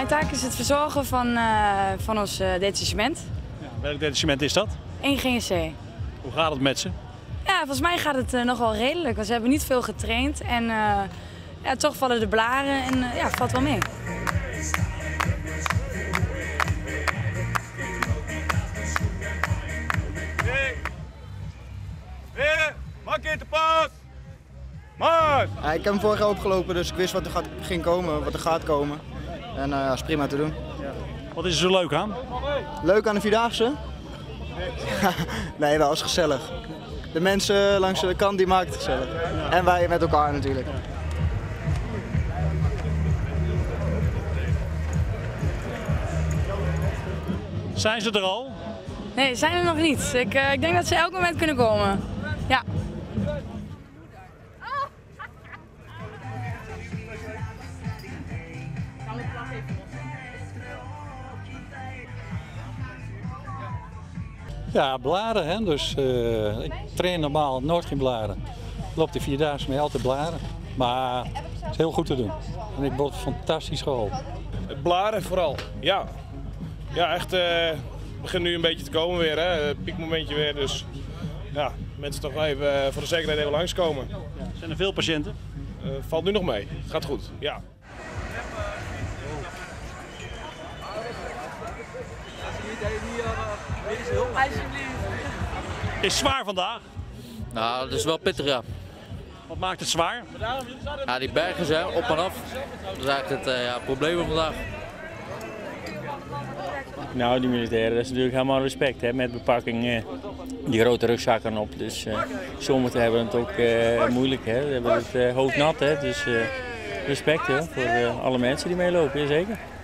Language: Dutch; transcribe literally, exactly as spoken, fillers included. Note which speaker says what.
Speaker 1: mijn taak is het verzorgen van, uh, van ons uh, detachement.
Speaker 2: Ja, welk detachement is dat?
Speaker 1: één G N C.
Speaker 2: Hoe gaat het met ze?
Speaker 1: Ja, volgens mij gaat het uh, nog wel redelijk, want ze hebben niet veel getraind. En uh, ja, toch vallen de blaren en uh, ja, valt wel mee.
Speaker 3: Markeer de pas! Mars!
Speaker 4: Ja, ik heb hem vorig jaar opgelopen, dus ik wist wat er gaat, ging komen, wat er gaat komen. En uh, ja, is prima te doen.
Speaker 2: Ja. Wat is er zo leuk aan?
Speaker 4: Leuk aan de Vierdaagse? Nee, wel is gezellig. De mensen langs de kant die maken het gezellig. Ja. En wij met elkaar natuurlijk. Ja.
Speaker 2: Zijn ze er al?
Speaker 1: Nee, zijn er nog niet. Ik, uh, ik denk dat ze elk moment kunnen komen. Ja.
Speaker 5: Ja, blaren. Hè? Dus, uh, ik train normaal nooit geen blaren. Ik loop de vierdaagse mee altijd blaren. Maar het is heel goed te doen. En ik word fantastisch geholpen.
Speaker 3: Blaren vooral, ja. Ja, echt. Uh, het begint nu een beetje te komen weer, hè. Piekmomentje weer. Dus ja, mensen toch even uh, voor de zekerheid even langskomen.
Speaker 2: Ja. Zijn er veel patiënten?
Speaker 3: Uh, valt nu nog mee. Het gaat goed, ja.
Speaker 2: Is het zwaar vandaag?
Speaker 6: Nou, dat is wel pittig, ja.
Speaker 2: Wat maakt het zwaar?
Speaker 6: Ja, die bergen zijn op en af. Dat is eigenlijk het uh, ja, probleem van vandaag.
Speaker 7: Nou, die militairen, dat is natuurlijk helemaal respect, hè, met bepakking, uh, die grote rugzakken op. Dus uh, sommigen hebben het ook uh, moeilijk, hè. Ze hebben het uh, hoofd nat, hè. Dus uh, respect, hè, voor uh, alle mensen die meelopen, zeker.